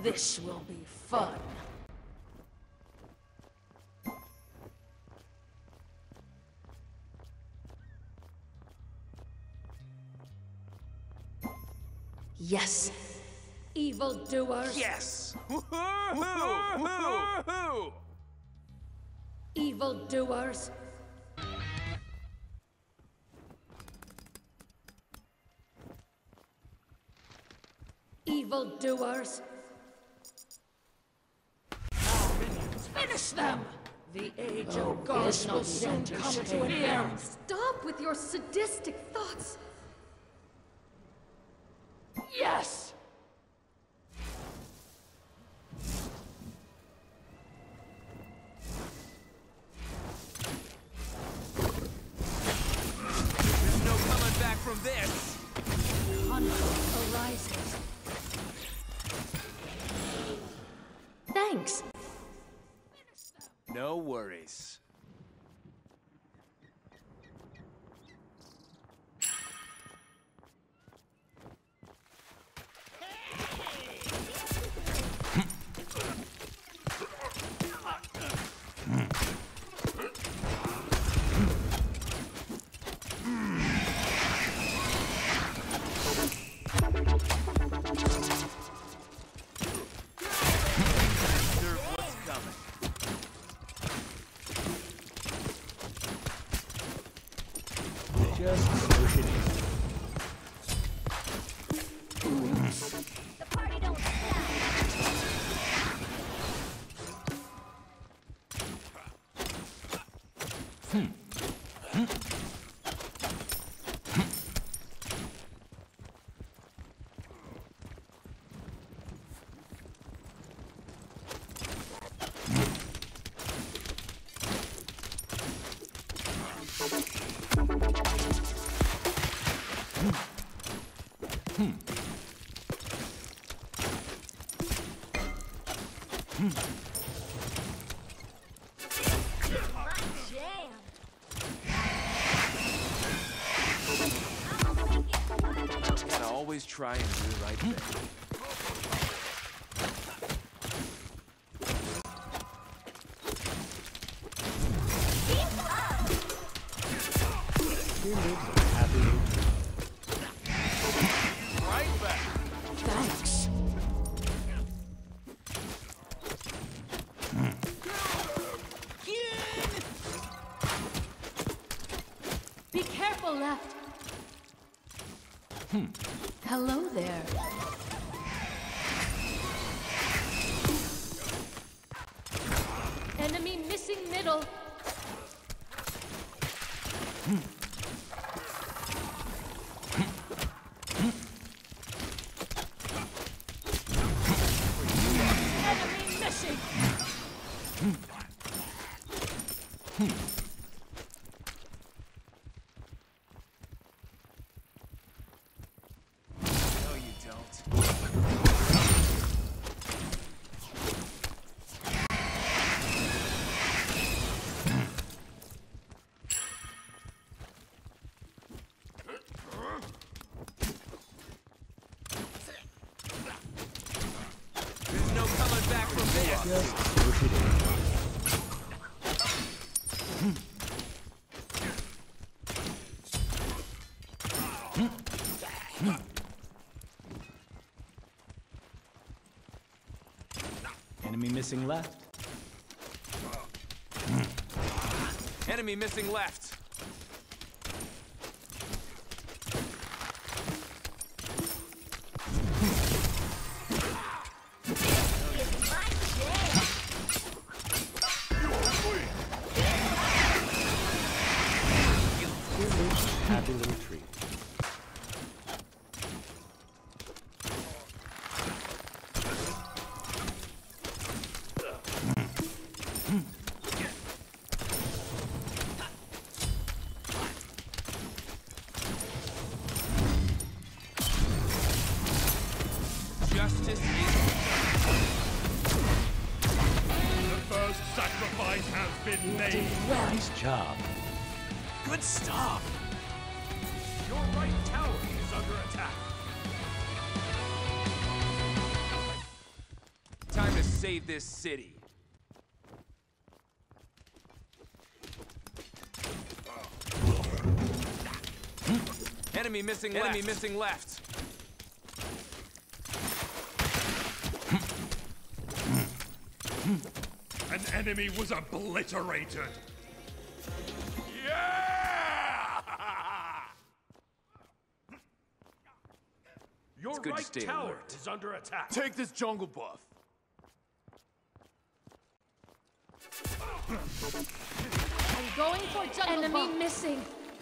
This will be fun. Yes. Evildoers. Yes! Evildoers. Evildoers. Finish them! The age of gods will soon come to an end. Stop with your sadistic thoughts. Yes! There's no coming back from this! Conflict arises. Thanks. No worries. Just push it in. The party don't Gotta always try and do the right thing. Here lives a happy little tree. Right back! Thanks. Be careful, left. Hello there. Enemy missing middle. Enemy missing. No, you don't. There's no coming back from this! Just push it in. Enemy missing left. Enemy missing left! Here lives a happy little tree. Justice is... The first sacrifice has been made. Nice job. Good stuff! Your right tower is under attack. to save this city. Enemy missing left. Enemy missing left. An enemy was obliterated. Yeah! Your It's good to right stay tower alert. is under attack. Take this jungle buff. I'm going for jungle enemy buff. Missing.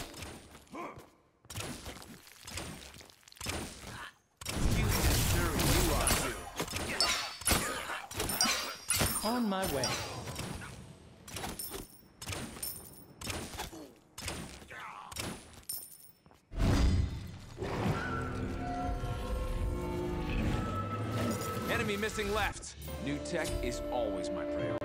You deserve you are. On my way. Enemy missing left. New tech is always my priority.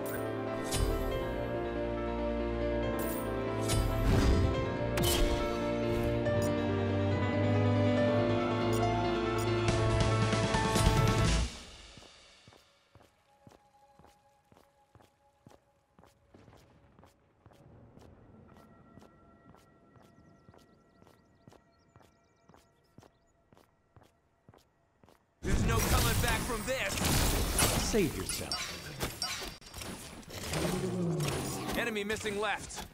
There's no coming back from this. Save yourself. Enemy missing left.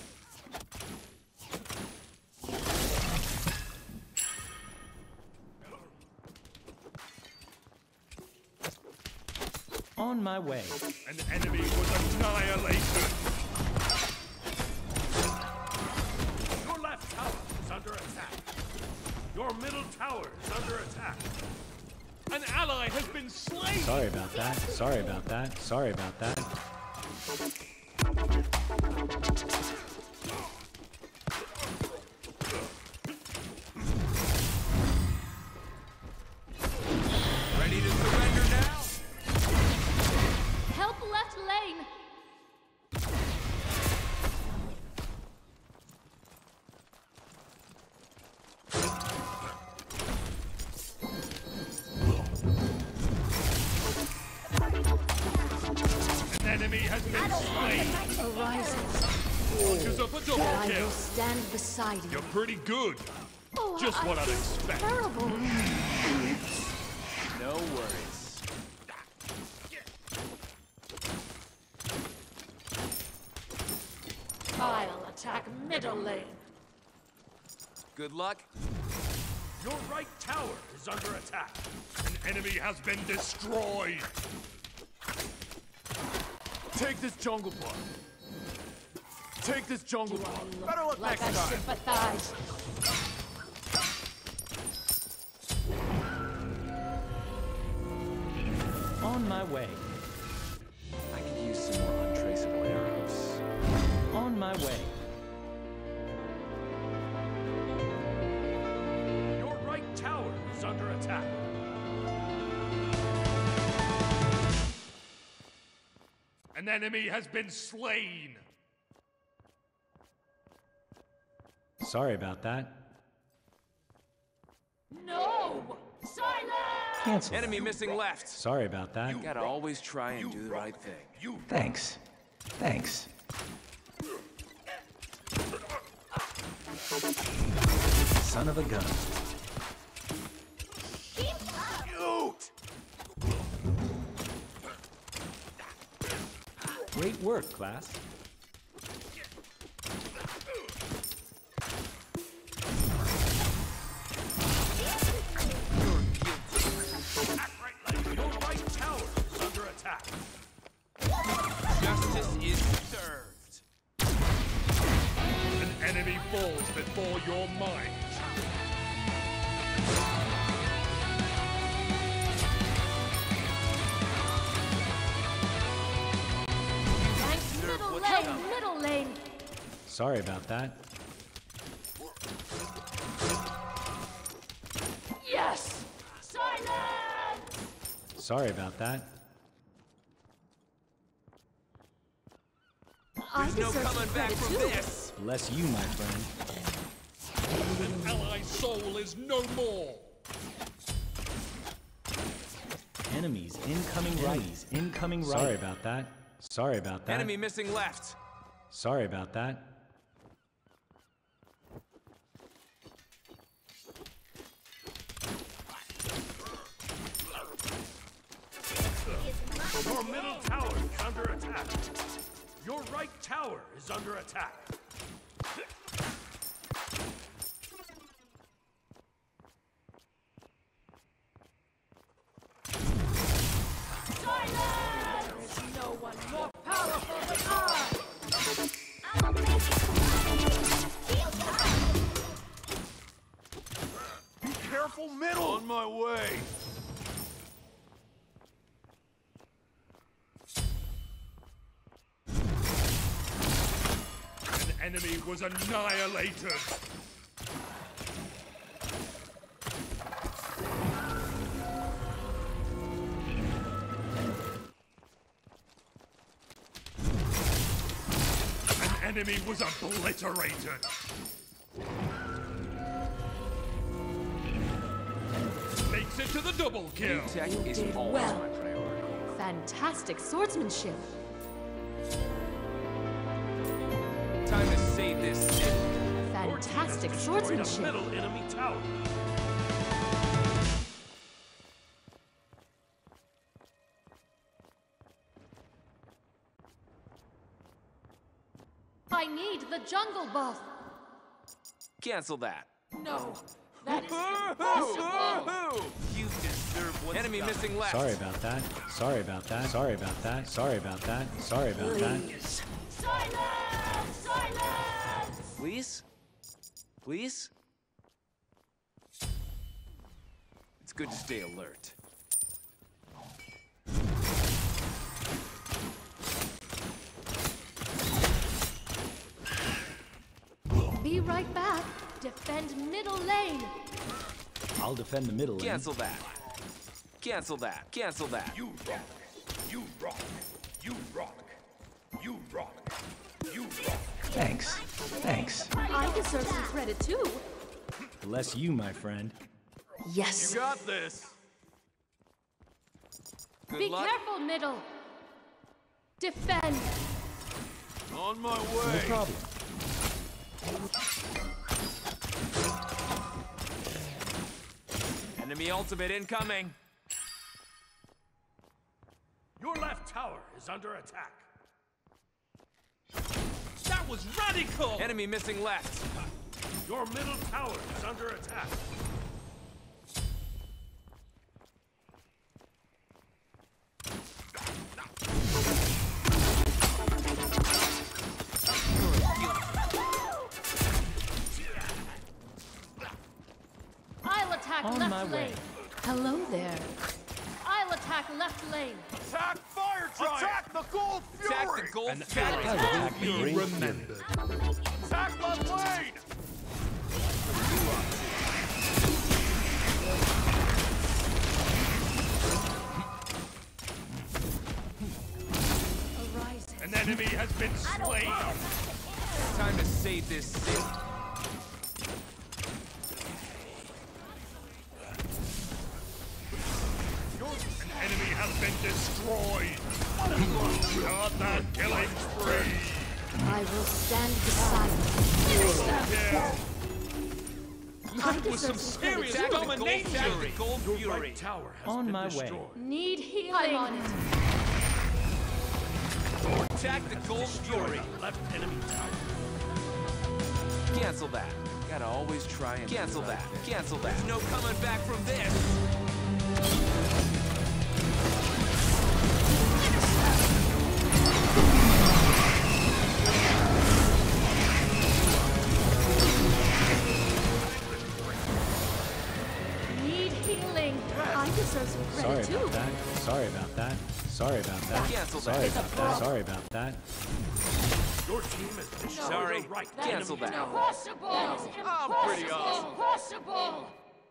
On my way. An enemy was annihilated. Your left tower is under attack. Your middle tower is under attack. An ally has been slain. Sorry about that. Sorry about that. Sorry about that. Ready to surrender now? Help left lane. An enemy has been slain. Arises. Launches up a double I will kill. stand beside you. You're pretty good. Oh, Just what I'd feel expect. Terrible. No worries. I'll attack middle lane. Good luck. Your right tower is under attack. An enemy has been destroyed. Take this jungle buff. Take this jungle buff. Better luck Like I next time. sympathize. On my way. I could use some more untraceable arrows. On my way. Your right tower is under attack. An enemy has been slain. Sorry about that. No! Silence! Cancel. Enemy missing left. Sorry about that. Gotta always try and do the right thing. Thanks. Thanks. Son of a gun. Great work, class. Your right tower is under attack. Justice is served. An enemy falls before your mind. Thanks, middle lane. Middle lane. Sorry about that. Yes! Silence! Sorry about that. I There's no deserve coming some back credit from too. this. Bless you, my friend. An allied soul is no more. Enemies incoming right. Enemies incoming right. Sorry about that. Sorry about that. Enemy missing left. Sorry about that. Your middle tower is under attack. Your right tower is under attack. There is no one more powerful than I! Be careful, middle! On my way! Enemy was annihilated! An enemy was obliterated! Makes it to the double kill! Tech is did always well. my priority. Fantastic swordsmanship. Time to save this city. Fantastic Destroyed a swordsmanship. middle enemy tower. I need the jungle buff. Cancel that. No, that is impossible! You deserve what's Enemy missing left. Sorry about that. Sorry about that. Sorry about that. Sorry about that. Sorry about that. Please. Silence! Silence! Please? Please? It's good to stay alert. Be right back. Defend middle lane. I'll defend the middle lane. Cancel that. Cancel that. Cancel that. You rock. You rock. You rock. You rock. You rock. Thanks. Thanks. I deserve some credit too. Bless you, my friend. Yes. You got this! Good Be luck. careful, middle. Defend. On my No way! problem. Enemy ultimate incoming. Your left tower is under attack. That was radical! Enemy missing left. Your middle tower is under attack. I'll attack On left my lane. way. Hello there. I'll attack left lane. Attack fire giant! Attack the gold fury! Attack the gold An fury. ally Attack will the be gold remembered. Attack left lane! Arising. An enemy has been slain. Time to save this city. An enemy has been destroyed. Not that killing spree. I will stand beside you. That was some serious Attack the gold domination. fury. Gold Your fury. right tower has On been my way. destroyed. Need healing. I'm on it. Attack the gold fury. Left enemy tower. Cancel that. Gotta always try and cancel that. Cancel that. There's no coming back from this. Need healing. I deserve some Sorry credit too. about that. Sorry about that. Sorry about that. Cancel that. Sorry about that. Sorry about that. Your team has destroyed Sorry. your right Cancel enemy that. tower. Impossible! I'm pretty awesome. Impossible!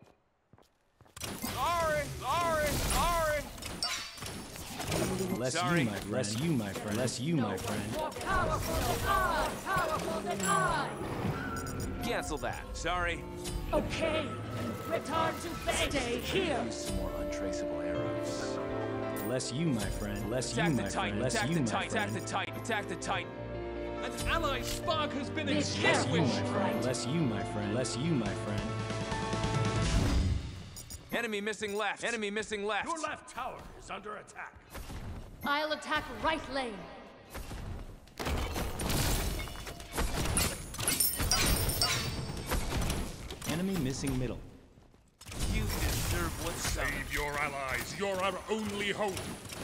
Sorry! Sorry! Sorry! Bless Sorry. you, my friend. Bless you, my friend. Bless you, my friend. More powerful than I! Powerful than I! Cancel that. Sorry. Okay, return to base. Stay here. Use some more untraceable arrows. Bless you, my friend. Bless you, Attack my the friend. Titan, Bless attack you, the my Titan, attack the friend. Titan, attack the Titan. An ally spark has been Bless you, extinguished. my friend. Bless you, my friend. Bless you, my friend. Enemy missing left. Enemy missing left. Your left tower is under attack. I'll attack right lane. Enemy missing middle. You deserve what's coming. Save your allies. You're our only hope.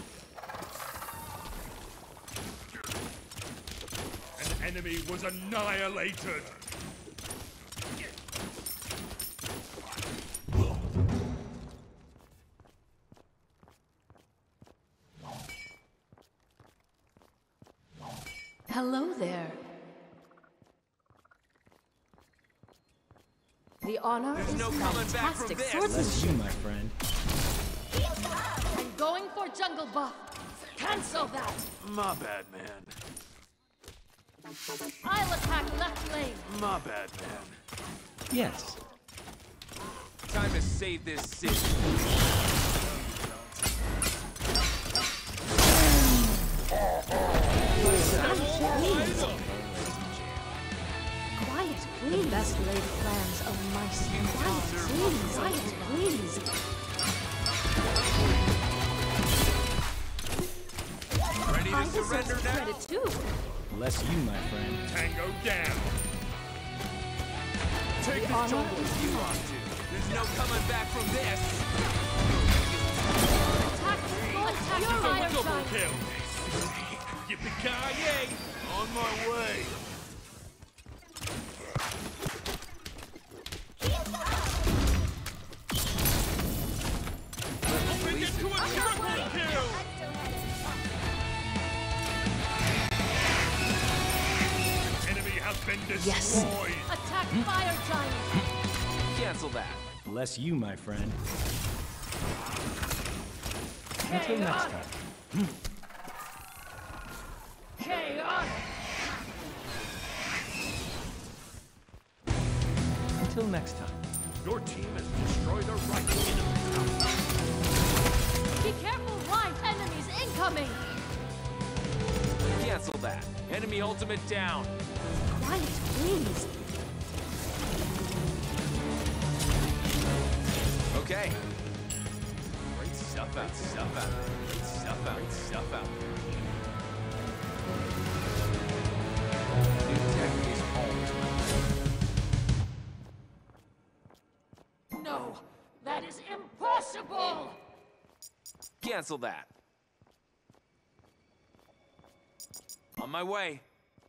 An enemy was annihilated. Hello there. The honor There's is no coming back from fantastic this. Bless swordsmanship. you, my friend. I'm going for jungle buff. Cancel that. My bad, man. I'll attack left lane. My bad, man. Yes. Time to save this city. Quiet, please. The best laid plans of my son. Quiet, please. Ready I to deserve surrender some now? credit too. Bless you, my friend. Tango down. Take this honor jungle. is You want to. There's no coming back from this. Attack, attack your fire Double giant. kill. Yippee-ki-yay! On my way. Hoping into a triple kill! Enemy has been destroyed. Attack fire giant. Cancel that. Bless you, my friend. Until next time. Until next time. Your team has destroyed a right enemy tower. Be careful, right enemies incoming. Cancel that. Enemy ultimate down. Quiet, please. Okay. Great stuff out. Stuff out. Great stuff out. Great stuff out. New tech is always No, that is impossible! Cancel that. On my way.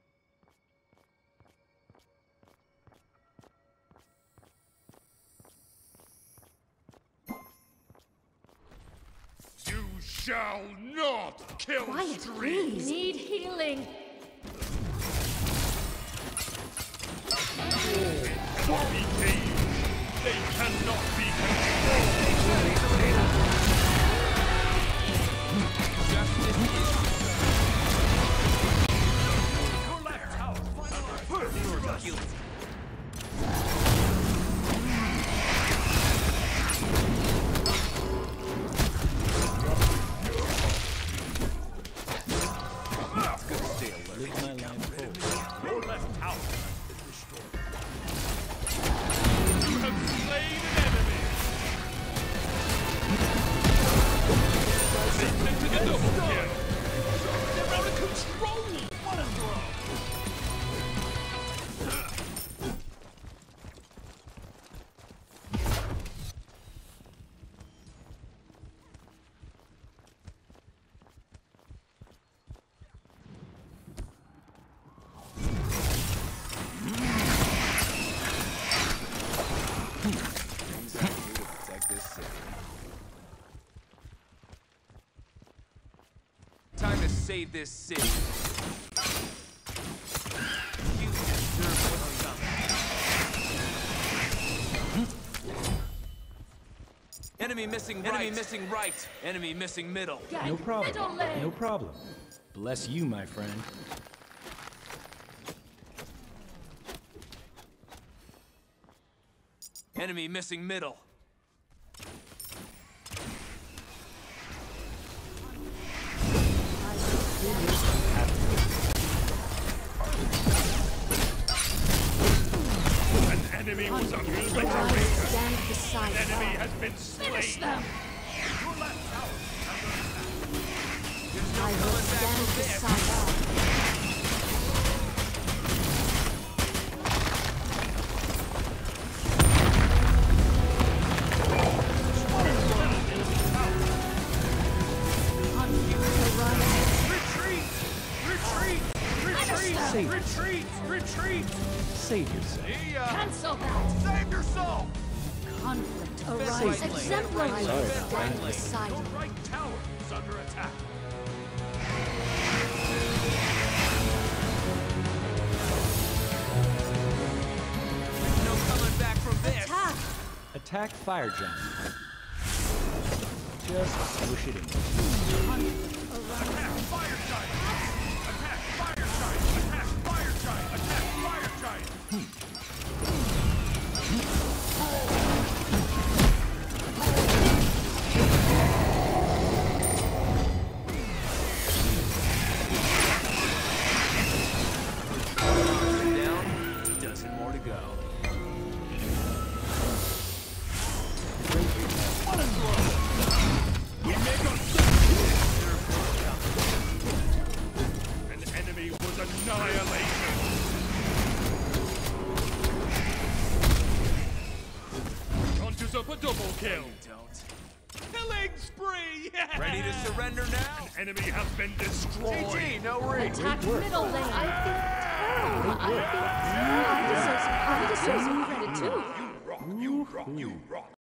You shall not kill Quiet, Scream. please. Need healing. Cannot be caged. They cannot be controlled. Justice is Your left tower, finalized. guilty. Live my life full. Your left tower has been destroyed. You have slain an enemy. They sent a double kill. They're out of control. What a throw. Things I do to protect this city. Time to save this city. You deserve what's coming. Enemy missing right. Enemy missing right. Enemy missing middle. No problem. Middle lane. No problem. Bless you, my friend. Enemy missing middle. decide Enemy all. has been Finish slain. them! Your left tower is under attack. There's no I will coming back stand from this. beside all. Retreat! Retreat! Retreat! them. Retreat! Retreat! Save yourself. See ya. Cancel that! Save your soul. Conflict Right arises. lane. Exemplary. Right Sorry lane. about Stand Right lane. beside Your you. right tower is under attack. There's no coming back from this. Attack! Attack fire giant. Just push it in. Attack fire giant! Attack fire giant! Attack fire giant! Attack fire giant! Down. Dozen more to go. An enemy was annihilated! Conjures up a double kill! Don't. Killing spree! Yeah! Ready to surrender now? Enemy has been destroyed! GG, no ring. Attack middle lane. I feel terrible. I deserve some credit too. You rock.